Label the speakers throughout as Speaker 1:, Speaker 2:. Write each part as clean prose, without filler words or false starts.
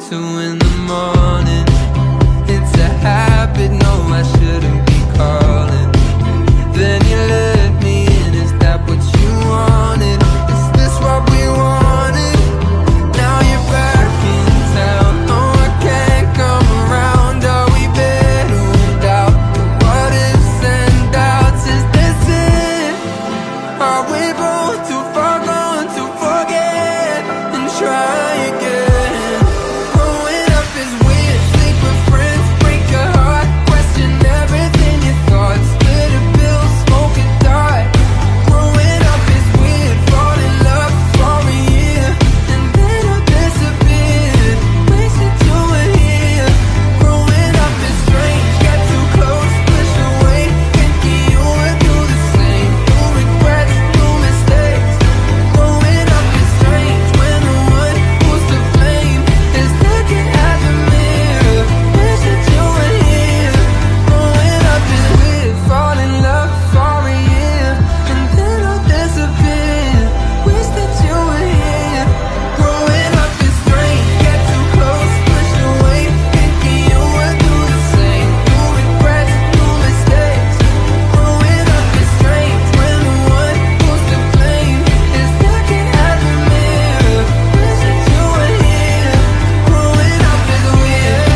Speaker 1: 2 in the morning. It's a habit, no, I shouldn't be calling. Then you let me in, is that what you wanted? Is this what we wanted? Now you're back in town, no, I can't come around. Are we better without the what ifs and doubts? Is this it? Are we both too far gone to forget and try again? Growing up is weird, sleep with friends, break a heart, question everything you thought, split a pill, smoke a dart. Growing up is weird, fall in love for a year and then I disappeared, wasted you were here. Growing up is strange, got too close, push away, thinking you would do the same. No regrets, no mistakes. Growing up is strange when the one who's to blame is looking at the mirror, wish that you were here. Growing up is weird, fall in love for a year and then I'll disappear, wish that you were here. Growing up is strange, get too close, push away, thinking you would do the same. No regrets, no mistakes. Growing up is strange when the one who's to blame is looking at the mirror, wish that you were here. Growing up is weird.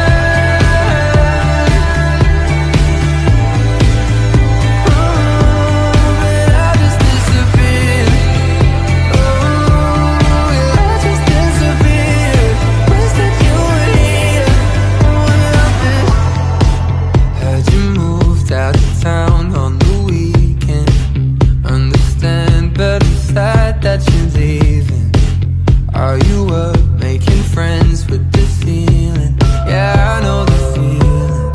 Speaker 1: But I just disappeared. I just disappeared, wish that you were here. Growing up is. Heard you moved out of town on the weekend. Understand, but I'm sad that you're leaving. Are you up making friends with the ceiling? Yeah, I know the feeling.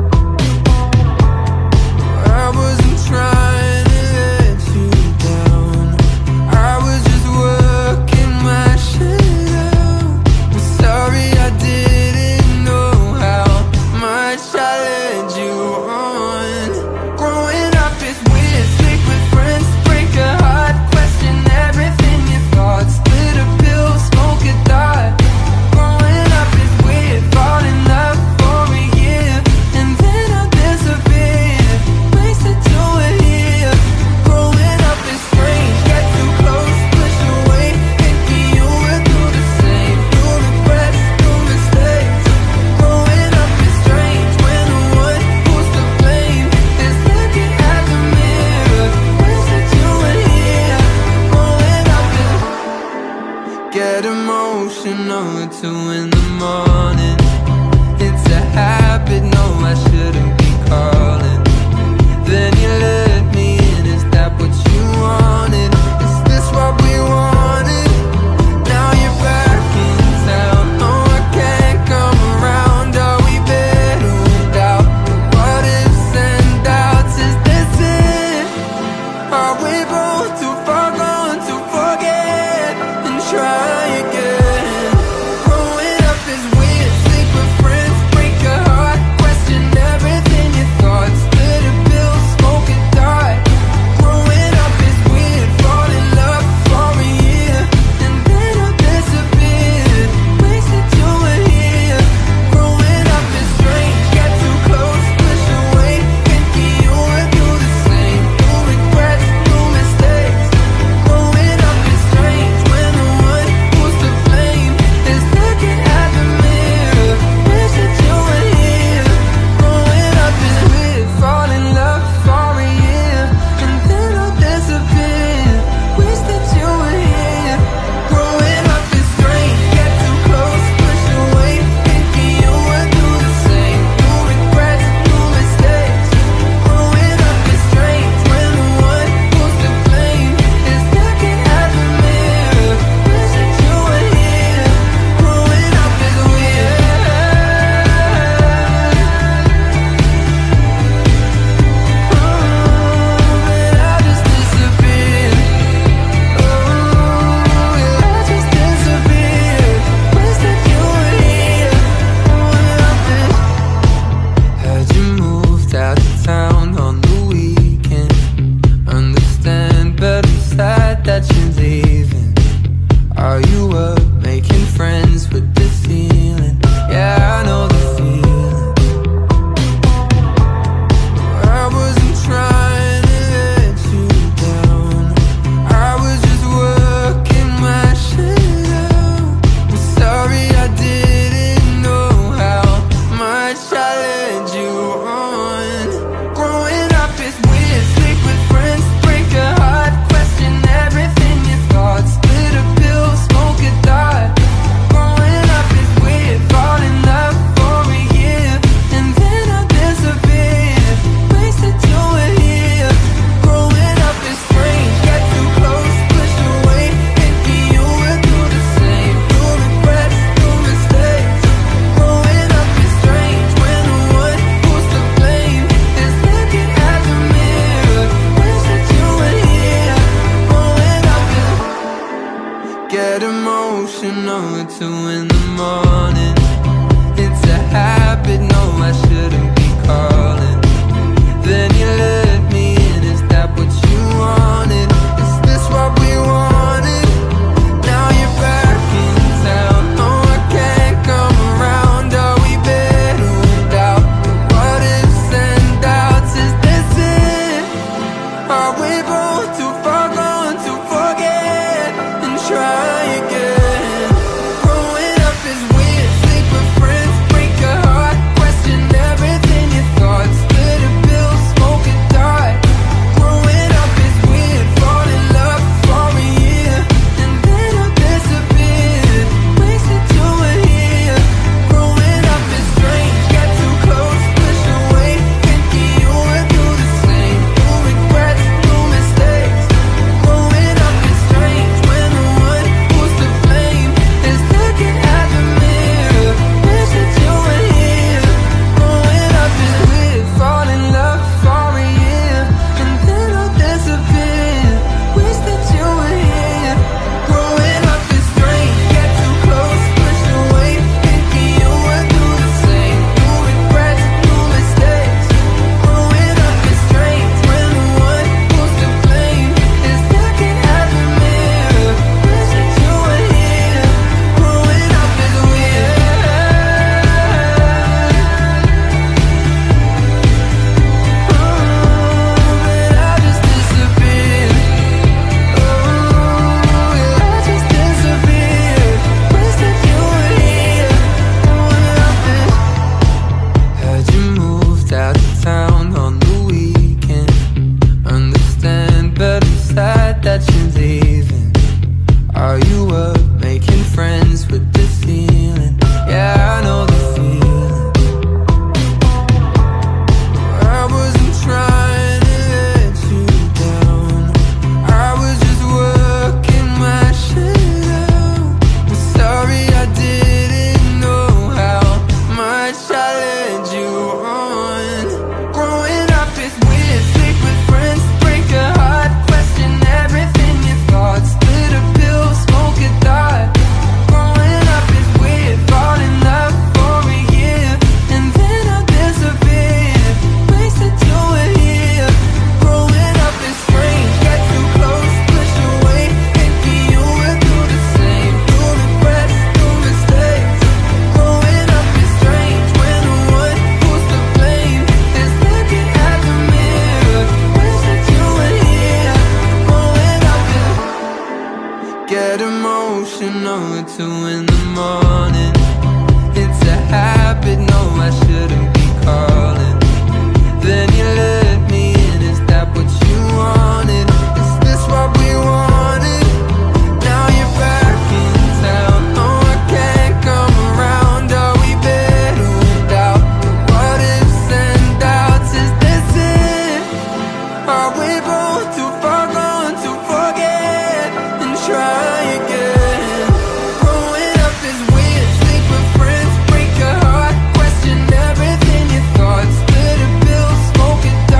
Speaker 1: I wasn't trying to let you down, I was just working my shit out. I'm sorry I didn't know how much I led you on. Growing up is weird, sleep with friends, break a heart, question everything you thought, split a pill, smoke a dart. Growing up is weird, fall in love for a year and then I'll disappear, wasted you were here. Growing up is strange, get too close, push away, thinking you would do the same. No regrets, no mistakes. Growing up is strange when the one who's to blame is looking at the mirror, wish that you were here. Growing up is. Get emotional at 2 in the morning. It's a habit, no, I shouldn't be calling. Then you let me in, is that what you wanted? Is this what we wanted? Now you're back in town, no, I can't come around. Are we better without the what ifs and doubts? Is this it? Are we both too far gone to forget and try again? Growing up is weird, sleep with friends, break a heart, question everything you thought. Get emotional at 2 in the morning. It's a habit, no, I shouldn't be calling. Then you let me in, is that what you wanted? Is this what we wanted? Now you're back in town, no, I can't come around. Are we better without the what ifs and doubts? Is this it? Are we both too far gone to forget and try again? Growing up is weird, sleep with friends, break a heart, question everything you thought, split a bill, smoke a dart. Growing up is weird, fall in love for a year and then I'll disappear. Wasted you were here. Growing up is strange, get too close, push away, thinking you would do the same. No regrets, no mistakes. Growing up is strange when the one who's to blame is looking at the mirror. Wish that you were here. Growing up is weird, fall in love for a year and then I'll disappear. Wish that you were here. Growing up is strange, get too close, push away, thinking you would do the same. No regrets, no mistakes. Growing up is strange when the one who's to blame is looking at the mirror. Wish that you were here. Growing up is weird. But I just disappeared. I just disappeared. Wish that you were here. Growing up is. Heard you moved out of town on the weekend. Understand, but I'm sad that you're leaving. Are you up making friends with the feeling? Yeah, I know the feeling. I wasn't trying to let you down. I was just working my shit out. I'm sorry I didn't know how much I led you on. Growing up is weird, sleep with friends, break a heart, question everything you thought, split a pill, smoke a dart. Growing up is weird, fall in love for a year and then I'll disappear. Wasted you were here. Growing up is strange, get too close, push away, thinking you would do the same. No regrets, no mistakes. Growing up is strange when the one who's to blame is looking at the mirror. Wish that you were here. Growing up is. Get emotional at 2 in the morning. It's a habit, no, I shouldn't be calling. Then you let me in, is that what you wanted? Is this what we wanted? Now you're back in town, no, I can't come around. Are we better without the what ifs and doubts? Is this it? Are we both too far gone to forget and try again? Growing up is weird, sleep with friends, break a heart, question everything you thought, split a bill, smoke a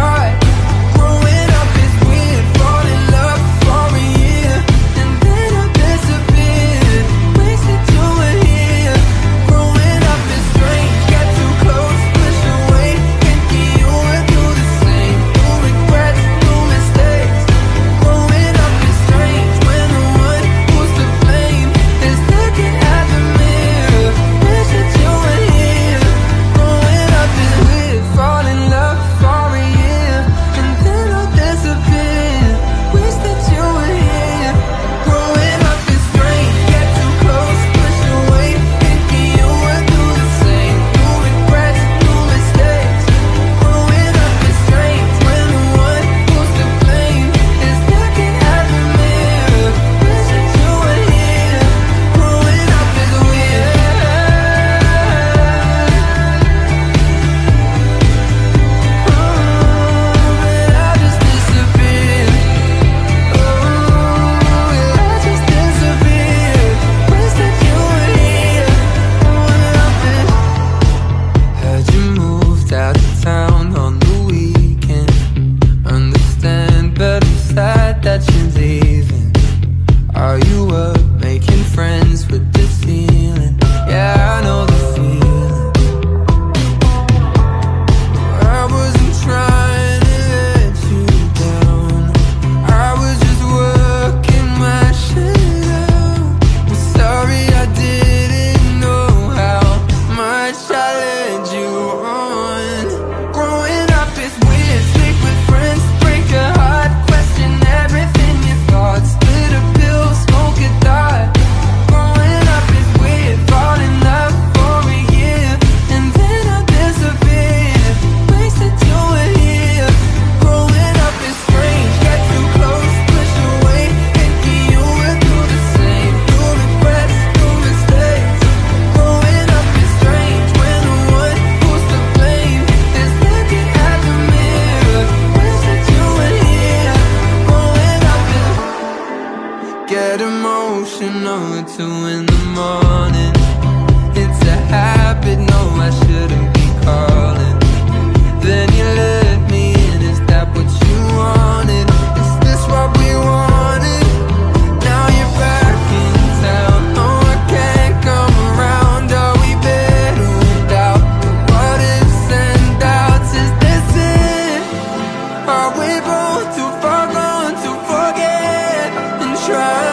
Speaker 1: get emotional at 2 in the morning. It's a habit, no, I shouldn't be calling. Then you let me in, is that what you wanted? Is this what we wanted? Now you're back in town, no, I can't come around. Are we better without the what ifs and doubts? Is this it? Are we both too far gone to forget and try?